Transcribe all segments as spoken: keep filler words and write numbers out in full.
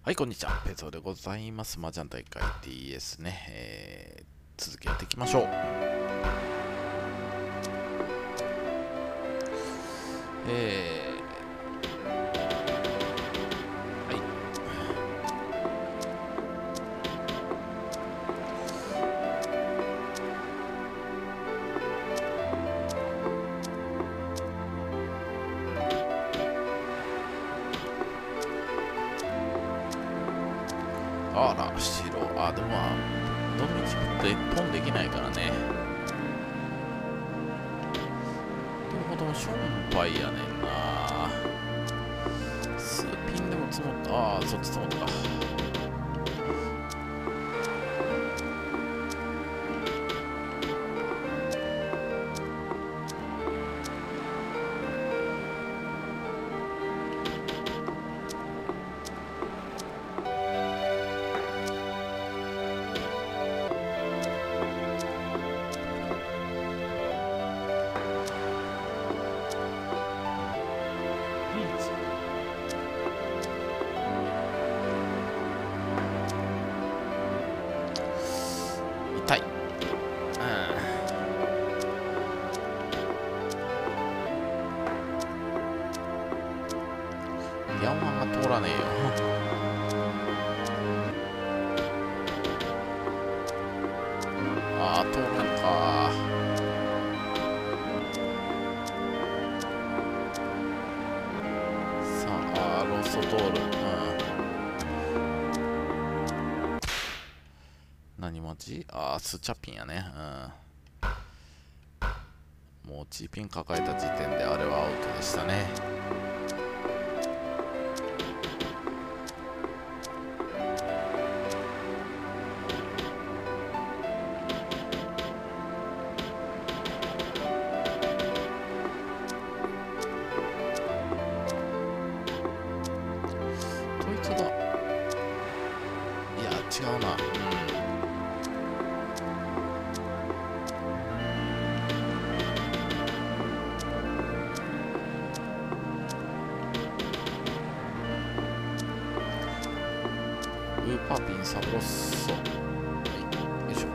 はい、こんにちは。ペゾでございます。麻雀大会 ティーエス ね、えー、続きやっていきましょう。えー、はい。あら、白。あ、でもまあ、どの道って一本できないからね。両方ともションパイやねんな。スピンでも積もった。ああ、そっち積もったか。痛い。うん。山が通らねえよ。ああ、通らんか。さあ、ロスト通る。うん。何待ち？ああ、スチャピンやね。うん。もうチーピン抱えた時点であれはアウトでしたね。こいつだ。いや、違うな。うん。ウーパーピンサブロッソ。はい、よいしょ。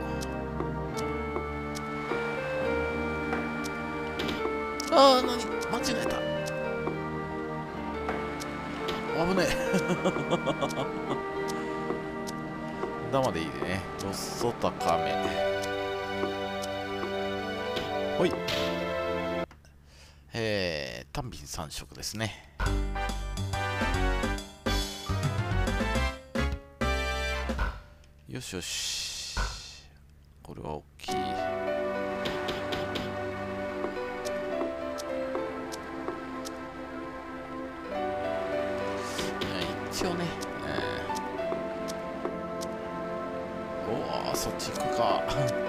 ああ、なに間違えた。危ねえ。ダマでいいでね。ロッソ高め。ほい。えー、単品さん色ですね。よしよし。これは大きい。一応ね、えー、おお、そっち行くか。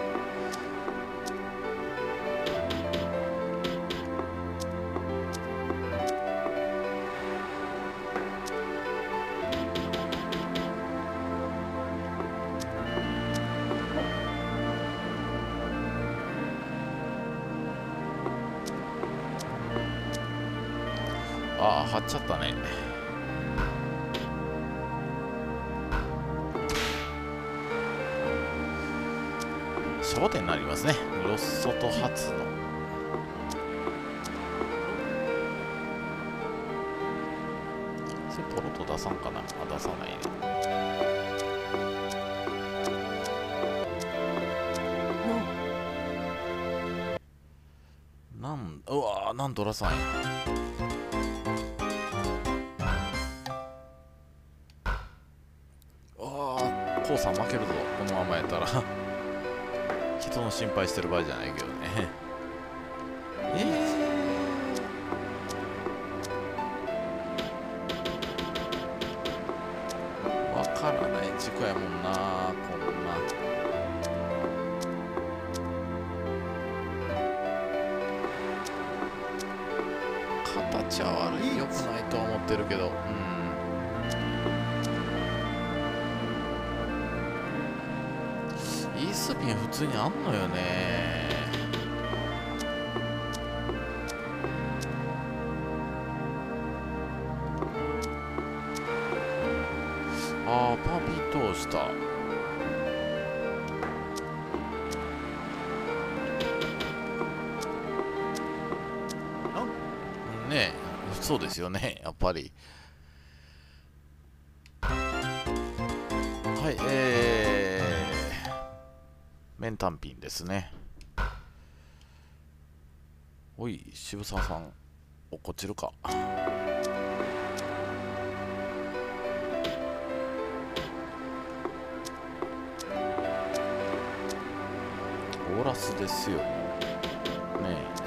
ああ、張っちゃったね。焦点になりますね。ロッソと初の。それポロと出さんかな。あ、出さないね。なん、うわー、なんとらさんや。ああ、コウさん負けるぞ。このままやったら。人の心配してる場合じゃないけどね。えー、わからない事故やもんな、こんな。形は悪い、良くないとは思ってるけど、うん。イースピン普通にあんのよね。 ああ、パーピー通した。ねえ、そうですよね、やっぱり。はい、えー、麺単品ですね。おい、渋沢さん、落っこちるか。オーラスですよ、ねえ。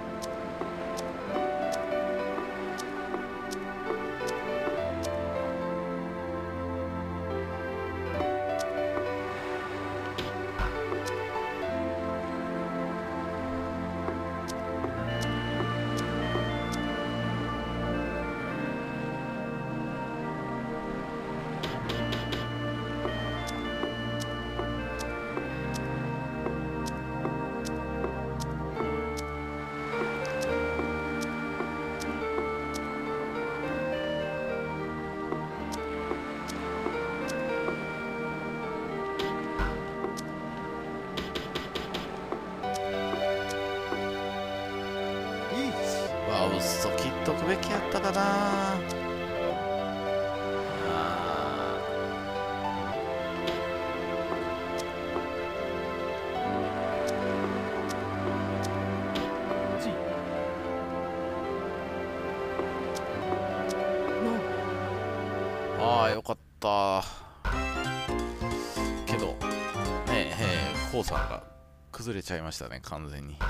わ、嘘切っとくべきやったかな。ああー、よかったけどねえ、コウさんが崩れちゃいましたね、完全に。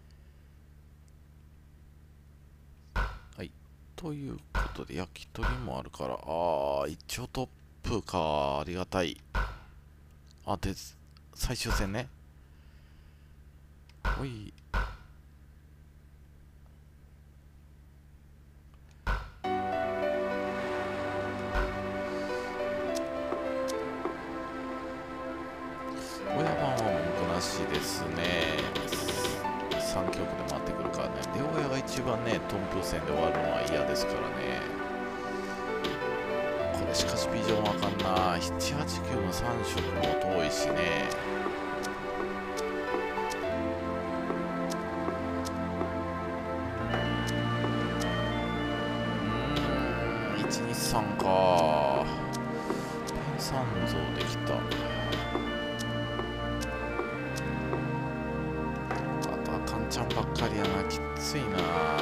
はい、ということで焼き鳥もあるから、ああ一応トップか、ありがたい。あ、で最終戦ね。おい、親番は文句なしですね。さん局で回ってくるからね。で親が一番ね、トンプ戦で終わるのは嫌ですからね。これしかしビジョンわかんな。ななはちきゅうのさん色も遠いしね。うーん、いちにさんか。ペン三像できた。あとはカンちゃんばっかりやな。きついな。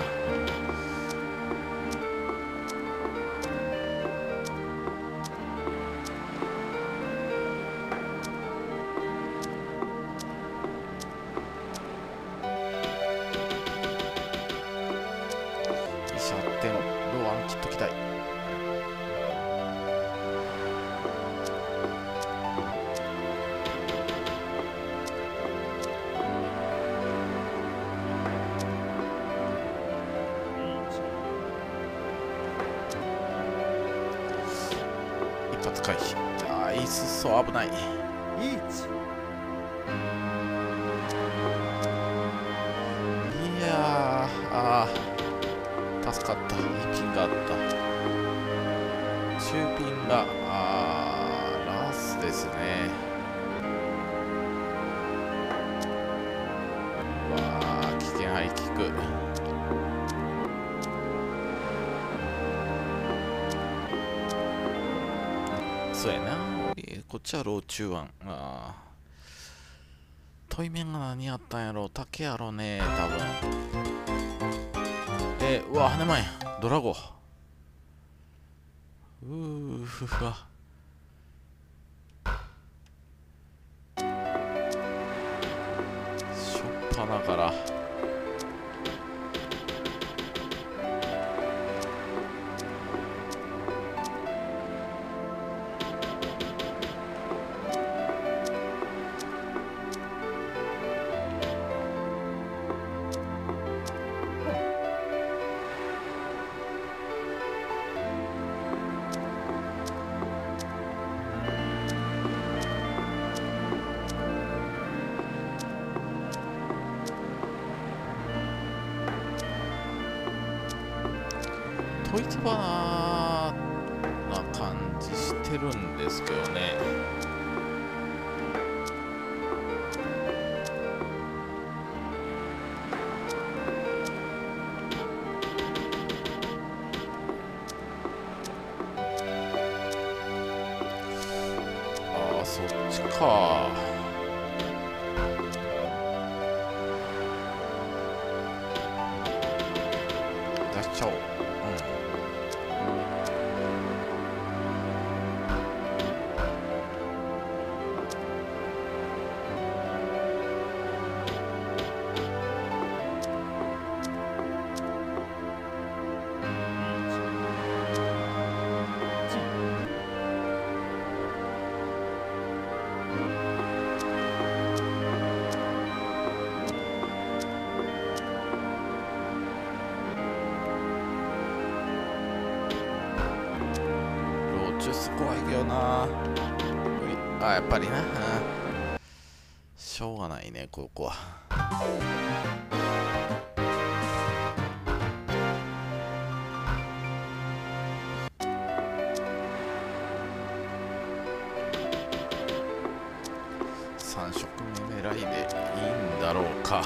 一発回避。ああ、いいっす、そう危ない。いやー、あー助かった。いいピンがあった。中ピンがあーラスですね。うわー、危険ハイキック。そうやな、こっちはロー中腕。ああ、対面が何やったんやろ。竹やろね、多分。えー、うわ、羽前ドラゴ。うーふふわ。しょっぱなから。トイツバナな感じしててるんですけどね。ああ、そっちか。出しちゃおう。怖いけどな。あ、やっぱりな。しょうがないね、ここは。さん色目狙いでいいんだろうか。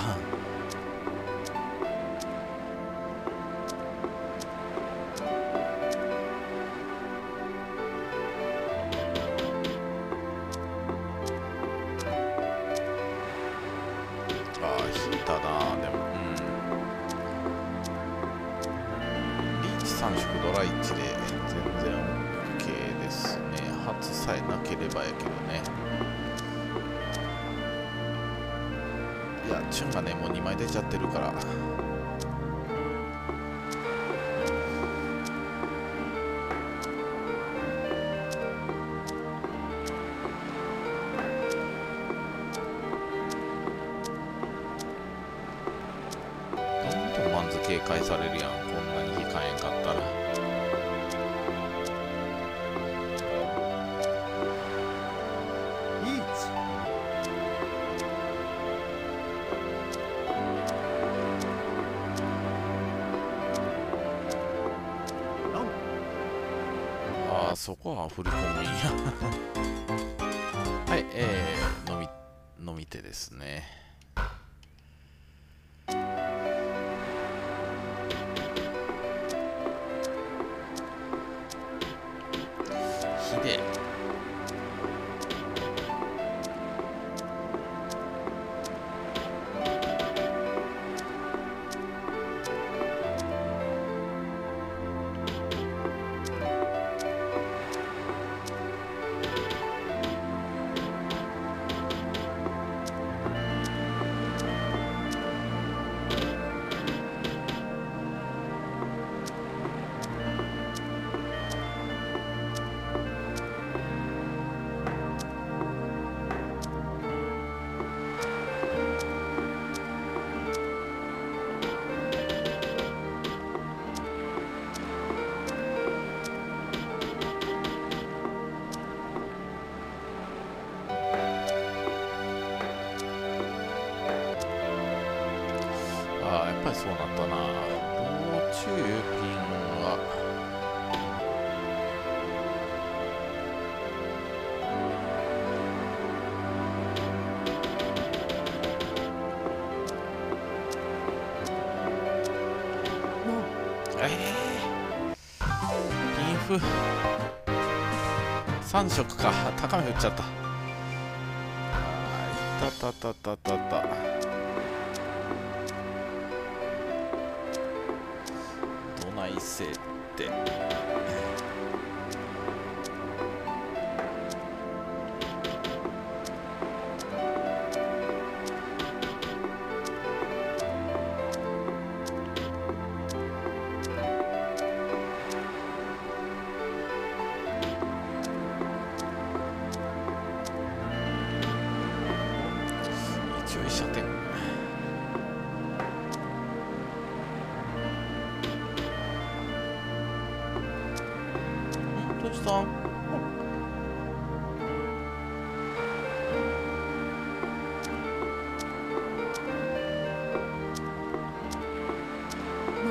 さん色ドラいちで全然 OK ですね。初さえなければやけどね。いや、チュンがね、もうにまい出ちゃってるから。どんどんマンズ警戒されるやん。こんなに控えんかったら。ああ、そこは振り込むんや。はい、えー、飲み、飲み手ですね。ひでえ。ああ、やっぱりそうなったな。道中ピンはえー、ピンフさん色か。高め振っちゃった。ああ、いたたたたたた。どないせって。一応一射点。トシさん。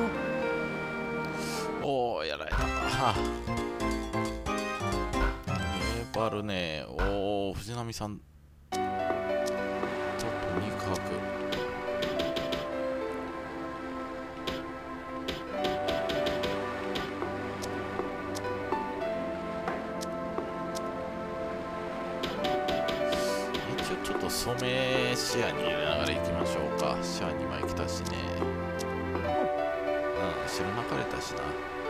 おお、やられた。はあ、 プあるね。おお、藤波さんトップに角。一応ちょっと染め視野に入れながら行きましょうか。視野にまい来たしね。うん、白巻かれたしな。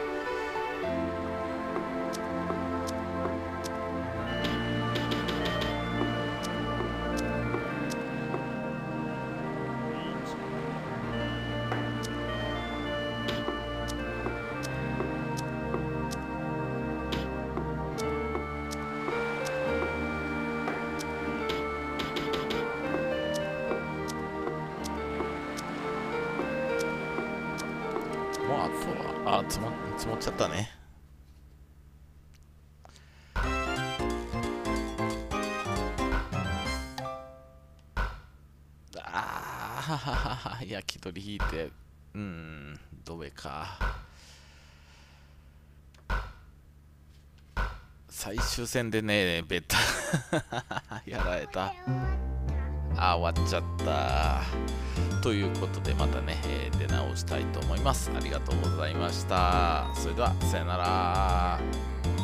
もうあとは、あ、積も、積もっちゃったね。ああ、焼き鳥引いて、うーん、どれか。最終戦でね、ベタやられた。あ、終わっちゃった。ということで、またね、えー出直したいと思います。ありがとうございました。それでは、さよなら。